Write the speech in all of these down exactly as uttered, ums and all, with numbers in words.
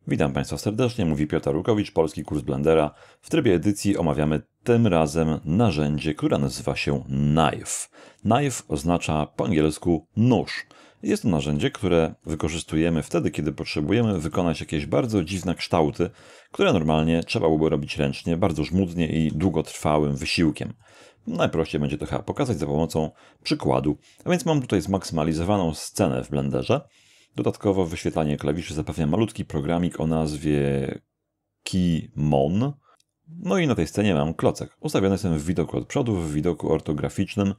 Witam Państwa serdecznie, mówi Piotr Rukowicz, Polski Kurs Blendera. W trybie edycji omawiamy tym razem narzędzie, które nazywa się Knife. Knife oznacza po angielsku nóż. Jest to narzędzie, które wykorzystujemy wtedy, kiedy potrzebujemy wykonać jakieś bardzo dziwne kształty, które normalnie trzeba byłoby robić ręcznie, bardzo żmudnie i długotrwałym wysiłkiem. Najprościej będzie to chyba pokazać za pomocą przykładu. A więc mam tutaj zmaksymalizowaną scenę w Blenderze. Dodatkowo wyświetlanie klawiszy zapewnia malutki programik o nazwie Keymon. No i na tej scenie mam klocek. Ustawiony jestem w widoku od przodu, w widoku ortograficznym.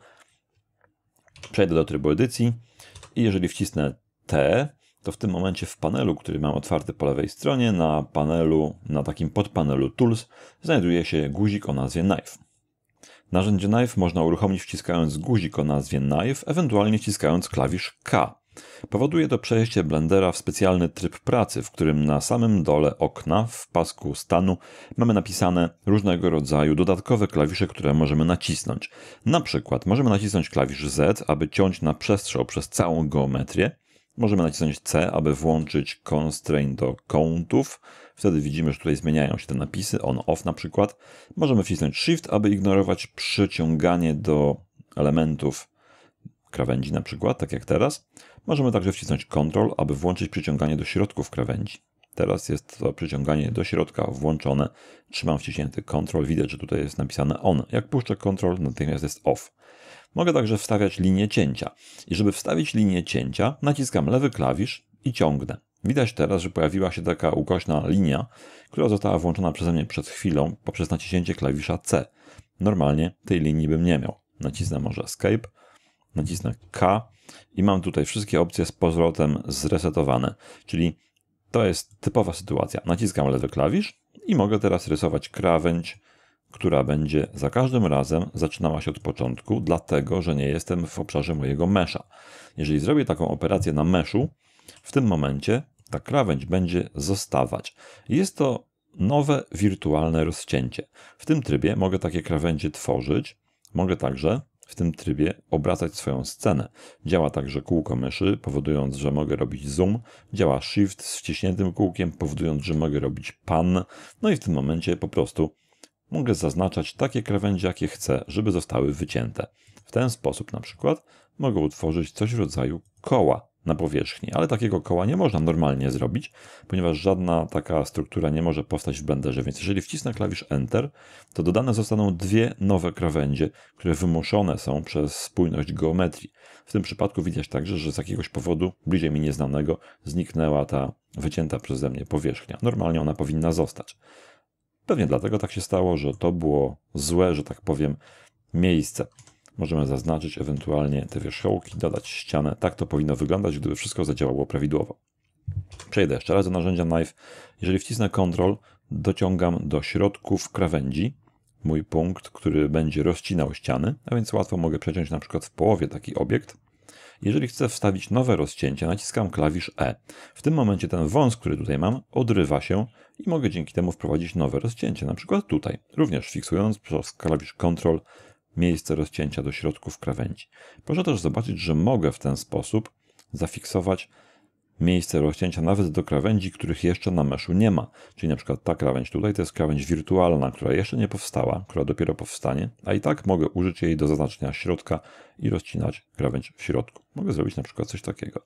Przejdę do trybu edycji i jeżeli wcisnę T, to w tym momencie w panelu, który mam otwarty po lewej stronie, na panelu, na takim podpanelu Tools, znajduje się guzik o nazwie Knife. Narzędzie Knife można uruchomić wciskając guzik o nazwie Knife, ewentualnie wciskając klawisz K. Powoduje to przejście Blendera w specjalny tryb pracy, w którym na samym dole okna w pasku stanu mamy napisane różnego rodzaju dodatkowe klawisze, które możemy nacisnąć. Na przykład możemy nacisnąć klawisz Z, aby ciąć na przestrzał przez całą geometrię. Możemy nacisnąć C, aby włączyć constraint do kątów. Wtedy widzimy, że tutaj zmieniają się te napisy, on-off na przykład. Możemy wcisnąć Shift, aby ignorować przyciąganie do elementów krawędzi na przykład, tak jak teraz. Możemy także wcisnąć Ctrl, aby włączyć przyciąganie do środków krawędzi. Teraz jest to przyciąganie do środka włączone. Trzymam wciśnięty Ctrl, widać, że tutaj jest napisane On. Jak puszczę Ctrl, natychmiast jest Off. Mogę także wstawiać linię cięcia. I żeby wstawić linię cięcia, naciskam lewy klawisz i ciągnę. Widać teraz, że pojawiła się taka ukośna linia, która została włączona przeze mnie przed chwilą poprzez naciśnięcie klawisza C. Normalnie tej linii bym nie miał. Nacisnę może Escape, nacisnę K i mam tutaj wszystkie opcje z powrotem zresetowane. Czyli to jest typowa sytuacja. Naciskam lewy klawisz i mogę teraz rysować krawędź, która będzie za każdym razem zaczynała się od początku, dlatego że nie jestem w obszarze mojego mesza. Jeżeli zrobię taką operację na meszu, w tym momencie ta krawędź będzie zostawać. Jest to nowe wirtualne rozcięcie. W tym trybie mogę takie krawędzie tworzyć. Mogę także w tym trybie obracać swoją scenę. Działa także kółko myszy, powodując, że mogę robić zoom. Działa Shift z wciśniętym kółkiem, powodując, że mogę robić pan. No i w tym momencie po prostu mogę zaznaczać takie krawędzie, jakie chcę, żeby zostały wycięte. W ten sposób na przykład mogę utworzyć coś w rodzaju koła na powierzchni, ale takiego koła nie można normalnie zrobić, ponieważ żadna taka struktura nie może powstać w Blenderze, więc jeżeli wcisnę klawisz Enter, to dodane zostaną dwie nowe krawędzie, które wymuszone są przez spójność geometrii. W tym przypadku widać także, że z jakiegoś powodu, bliżej mi nieznanego, zniknęła ta wycięta przeze mnie powierzchnia. Normalnie ona powinna zostać. Pewnie dlatego tak się stało, że to było złe, że tak powiem, miejsce. Możemy zaznaczyć ewentualnie te wierzchołki, dodać ścianę. Tak to powinno wyglądać, gdyby wszystko zadziałało prawidłowo. Przejdę jeszcze raz do narzędzia Knife. Jeżeli wcisnę Ctrl, dociągam do środków krawędzi mój punkt, który będzie rozcinał ściany, a więc łatwo mogę przeciąć na przykład w połowie taki obiekt. Jeżeli chcę wstawić nowe rozcięcie, naciskam klawisz E. W tym momencie ten wąs, który tutaj mam, odrywa się i mogę dzięki temu wprowadzić nowe rozcięcie, na przykład tutaj. Również fiksując przez klawisz Ctrl miejsce rozcięcia do środków krawędzi. Proszę też zobaczyć, że mogę w ten sposób zafiksować miejsce rozcięcia nawet do krawędzi, których jeszcze na meszu nie ma. Czyli na przykład ta krawędź tutaj to jest krawędź wirtualna, która jeszcze nie powstała, która dopiero powstanie, a i tak mogę użyć jej do zaznaczenia środka i rozcinać krawędź w środku. Mogę zrobić na przykład coś takiego.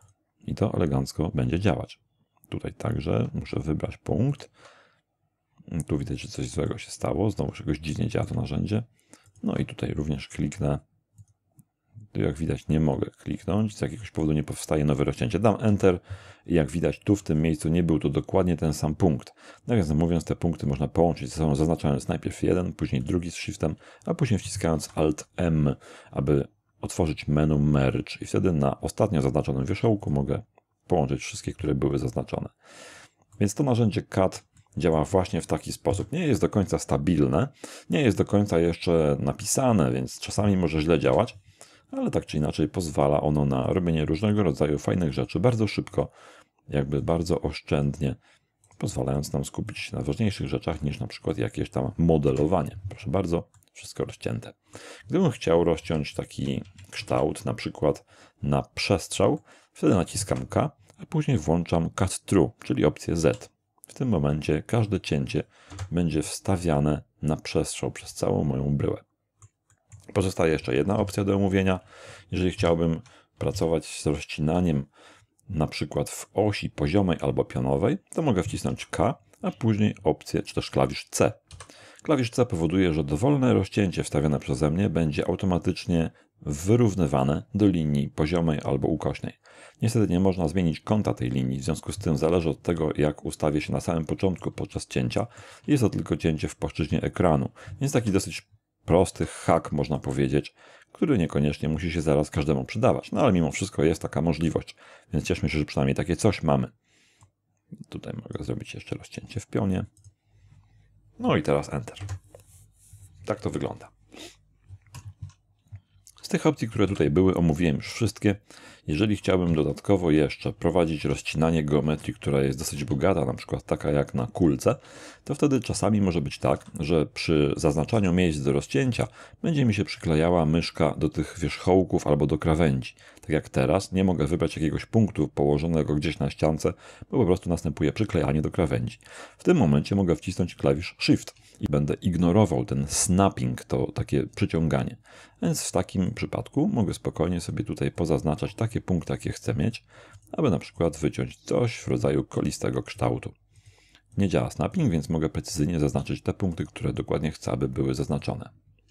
I to elegancko będzie działać. Tutaj także muszę wybrać punkt. Tu widać, że coś złego się stało. Znowu czegoś dziwnie działa to narzędzie. No i tutaj również kliknę. Tu jak widać nie mogę kliknąć, z jakiegoś powodu nie powstaje nowe rozcięcie. Dam Enter i jak widać tu w tym miejscu nie był to dokładnie ten sam punkt. Nawiasem mówiąc, te punkty można połączyć ze sobą, zaznaczając najpierw jeden, później drugi z Shiftem, a później wciskając Alt M, aby otworzyć menu Merge i wtedy na ostatnio zaznaczonym wierzchołku mogę połączyć wszystkie, które były zaznaczone. Więc to narzędzie Cut działa właśnie w taki sposób. Nie jest do końca stabilne, nie jest do końca jeszcze napisane, więc czasami może źle działać, ale tak czy inaczej pozwala ono na robienie różnego rodzaju fajnych rzeczy bardzo szybko, jakby bardzo oszczędnie, pozwalając nam skupić się na ważniejszych rzeczach niż na przykład jakieś tam modelowanie. Proszę bardzo, wszystko rozcięte. Gdybym chciał rozciąć taki kształt, na przykład na przestrzał, wtedy naciskam K, a później włączam Cut Through, czyli opcję Z. tym momencie każde cięcie będzie wstawiane na przestrzał przez całą moją bryłę. Pozostaje jeszcze jedna opcja do omówienia. Jeżeli chciałbym pracować z rozcinaniem na przykład w osi poziomej albo pionowej, to mogę wcisnąć K, a później opcję, czy też klawisz C. Klawisz C powoduje, że dowolne rozcięcie wstawione przeze mnie będzie automatycznie wyrównywane do linii poziomej albo ukośnej. Niestety nie można zmienić kąta tej linii, w związku z tym zależy od tego, jak ustawię się na samym początku podczas cięcia. Jest to tylko cięcie w płaszczyźnie ekranu, więc taki dosyć prosty hack, można powiedzieć, który niekoniecznie musi się zaraz każdemu przydawać. No ale mimo wszystko jest taka możliwość, więc cieszmy się, że przynajmniej takie coś mamy. Tutaj mogę zrobić jeszcze rozcięcie w pionie. No i teraz Enter. Tak to wygląda. Z tych opcji, które tutaj były, omówiłem już wszystkie. Jeżeli chciałbym dodatkowo jeszcze prowadzić rozcinanie geometrii, która jest dosyć bogata, na przykład taka jak na kulce, to wtedy czasami może być tak, że przy zaznaczaniu miejsc do rozcięcia będzie mi się przyklejała myszka do tych wierzchołków albo do krawędzi. Tak jak teraz nie mogę wybrać jakiegoś punktu położonego gdzieś na ściance, bo po prostu następuje przyklejanie do krawędzi. W tym momencie mogę wcisnąć klawisz Shift i będę ignorował ten snapping, to takie przyciąganie. Więc w takim przypadku mogę spokojnie sobie tutaj pozaznaczać takie punkty, jakie chcę mieć, aby na przykład wyciąć coś w rodzaju kolistego kształtu. Nie działa snapping, więc mogę precyzyjnie zaznaczyć te punkty, które dokładnie chcę, aby były zaznaczone.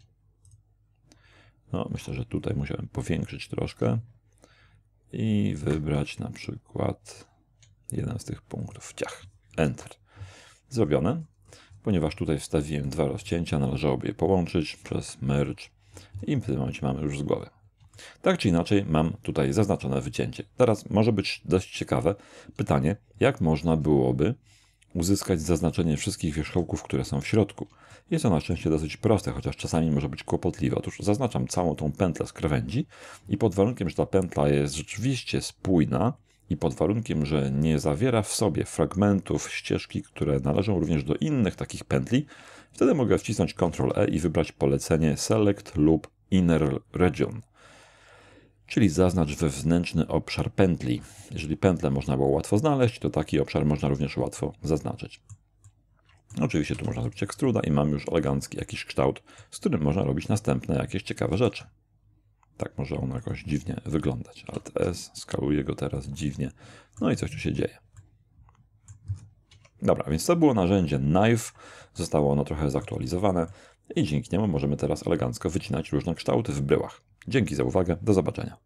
No, myślę, że tutaj musiałem powiększyć troszkę i wybrać na przykład jeden z tych punktów. Ciach. Enter. Zrobione. Ponieważ tutaj wstawiłem dwa rozcięcia, należałoby je połączyć przez merge i w tym momencie mamy już z głowy. Tak czy inaczej mam tutaj zaznaczone wycięcie. Teraz może być dość ciekawe pytanie, jak można byłoby uzyskać zaznaczenie wszystkich wierzchołków, które są w środku. Jest to na szczęście dosyć proste, chociaż czasami może być kłopotliwe. Otóż zaznaczam całą tą pętlę z krawędzi i pod warunkiem, że ta pętla jest rzeczywiście spójna i pod warunkiem, że nie zawiera w sobie fragmentów ścieżki, które należą również do innych takich pętli, wtedy mogę wcisnąć kontrol E i wybrać polecenie Select lub Inner Region. Czyli zaznacz wewnętrzny obszar pętli. Jeżeli pętlę można było łatwo znaleźć, to taki obszar można również łatwo zaznaczyć. Oczywiście tu można zrobić ekstruda i mam już elegancki jakiś kształt, z którym można robić następne jakieś ciekawe rzeczy. Tak może on jakoś dziwnie wyglądać. Alt S, skaluję go teraz dziwnie. No i coś tu się dzieje. Dobra, więc to było narzędzie Knife. Zostało ono trochę zaktualizowane i dzięki niemu możemy teraz elegancko wycinać różne kształty w bryłach. Dzięki za uwagę, do zobaczenia.